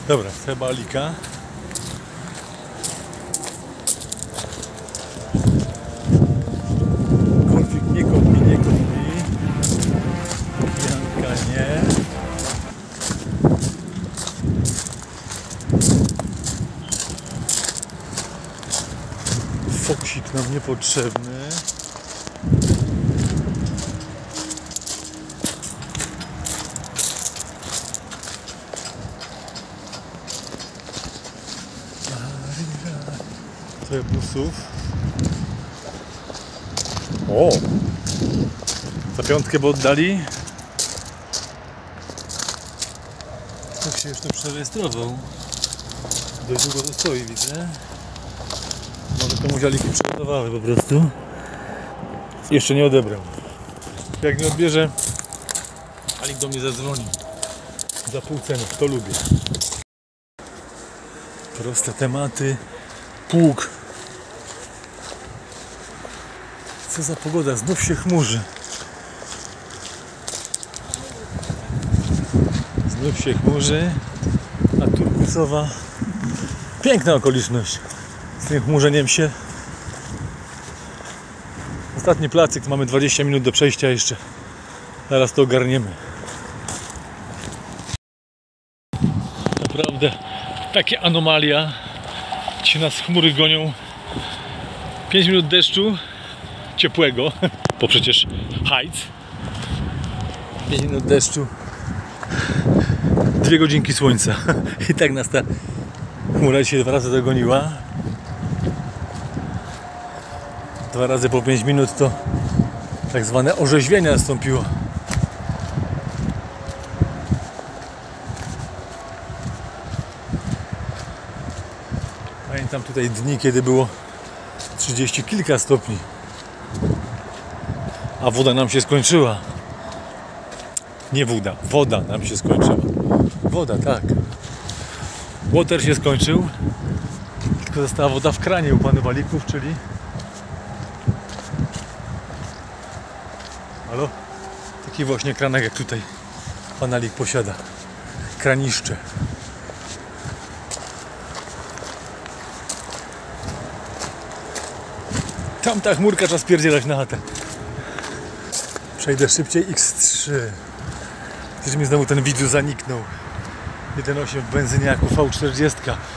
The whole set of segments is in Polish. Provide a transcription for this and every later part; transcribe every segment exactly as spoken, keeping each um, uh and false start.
Dobra, trzeba alika. Konfig nie kopi, nie kopi. Janka nie. Foksik nam niepotrzebny. Trochę busów. O! Za piątkę by oddali. Tak się jeszcze przerejestrował. Dość długo to stoi, widzę. Może to muzialiki przygotowały po prostu. Jeszcze nie odebrał. Jak nie odbierze, Alik do mnie zadzwoni. Za pół ceny, to lubię. Proste tematy. Pług. Co za pogoda, znów się chmurzy. Znów się chmurzy, a turkusowa. Piękna okoliczność. Z tym chmurzeniem się. Ostatni placyk, mamy dwadzieścia minut do przejścia jeszcze. Zaraz to ogarniemy. Naprawdę takie anomalia. Dzisiaj nas chmury gonią. pięć minut deszczu ciepłego, bo przecież Heights. pięć minut deszczu, dwie godzinki słońca. I tak nas ta chmura dzisiaj dwa razy dogoniła. Dwa razy po pięć minut to tak zwane orzeźwienie nastąpiło. Pamiętam tutaj dni, kiedy było trzydzieści kilka stopni, a woda nam się skończyła. Nie woda, woda nam się skończyła. Woda, tak. Water się skończył, tylko została woda w kranie u panów Alików, czyli... Halo? Taki właśnie kranek jak tutaj pan Alik posiada. Kraniszcze. Tam ta chmurka, trzeba spierdzielać na chatę. Przejdę szybciej X trzy. Też mi znowu ten widzu zaniknął. jeden osiem w benzyniaku V czterdzieści.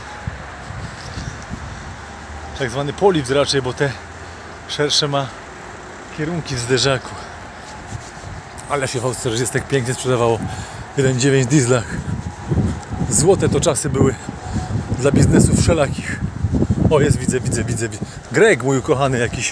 Tak zwany polips raczej, bo te szersze ma kierunki w zderzaku. Ale się V czterdzieści pięknie sprzedawało. jeden dziewięć w dieslach. Złote to czasy były dla biznesów wszelakich. O, jest, widzę, widzę, widzę. Greg, mój ukochany jakiś.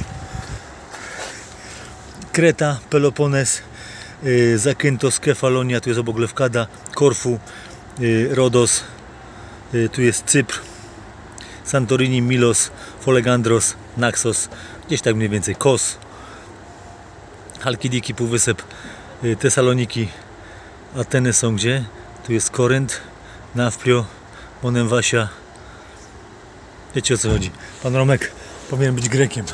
Kreta, Pelopones, yy, Zakynthos, Kefalonia, tu jest obok Lewkada, Korfu, yy, Rodos, yy, tu jest Cypr, Santorini, Milos, Folegandros, Naxos, gdzieś tak mniej więcej, Kos, Halkidiki, Półwysep, yy, Tesaloniki, Ateny są gdzie? Tu jest Korynt, Nafplio, Monemvasia. Wiecie, o co chodzi. Pan Romek powinien być Grekiem.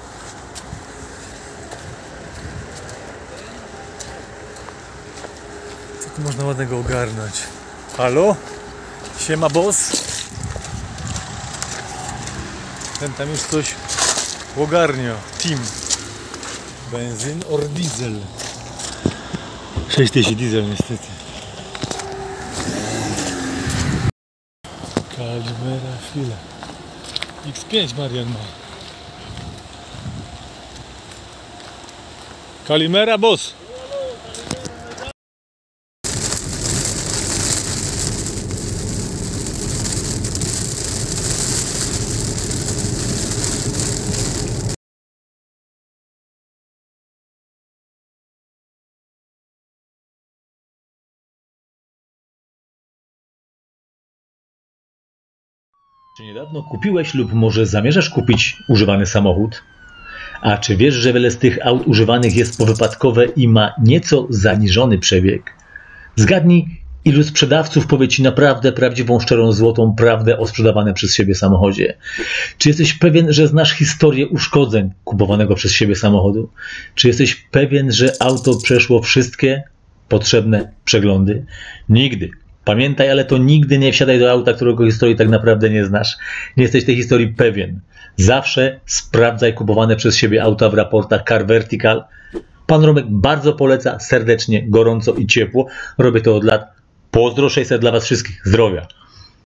Co tu można ładnego ogarnąć? Halo? Siema, boss? Ten tam już coś ogarnia. Team. Benzyn or diesel? sześć tysięcy diesel niestety. Kalimera, chwila. X pięć Marian ma. Kalimera, boss. Czy niedawno kupiłeś lub może zamierzasz kupić używany samochód? A czy wiesz, że wiele z tych aut używanych jest powypadkowe i ma nieco zaniżony przebieg? Zgadnij, ilu sprzedawców powie Ci naprawdę prawdziwą, szczerą, złotą prawdę o sprzedawanym przez siebie samochodzie? Czy jesteś pewien, że znasz historię uszkodzeń kupowanego przez siebie samochodu? Czy jesteś pewien, że auto przeszło wszystkie potrzebne przeglądy? Nigdy. Pamiętaj, ale to nigdy nie wsiadaj do auta, którego historii tak naprawdę nie znasz. Nie jesteś tej historii pewien. Zawsze sprawdzaj kupowane przez siebie auta w raportach Car Vertical. Pan Romek bardzo poleca, serdecznie, gorąco i ciepło. Robię to od lat. Pozdro sześćset dla was wszystkich. Zdrowia.